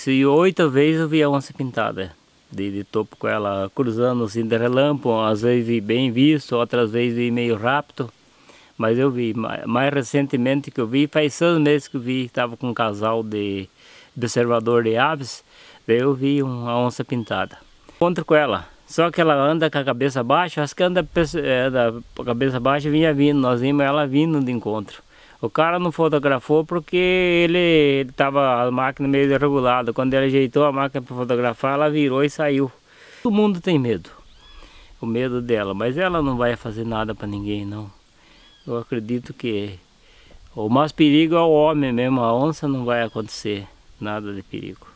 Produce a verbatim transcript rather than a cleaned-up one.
e oito vezes eu vi a onça pintada. De, de topo com ela cruzando assim de relâmpago, às vezes vi bem visto, outras vezes vi meio rápido. Mas eu vi, mais, mais recentemente que eu vi, faz seis meses que eu vi, estava com um casal de observador de aves, daí eu vi uma onça pintada. Encontro com ela, só que ela anda com a cabeça baixa, acho que anda, anda com a cabeça baixa, vinha vindo, nós vimos ela vindo de encontro. O cara não fotografou porque ele estava a máquina meio desregulada. Quando ele ajeitou a máquina para fotografar, ela virou e saiu. Todo mundo tem medo, o medo dela, mas ela não vai fazer nada para ninguém não. Eu acredito que o mais perigo é o homem mesmo, a onça não vai acontecer nada de perigo.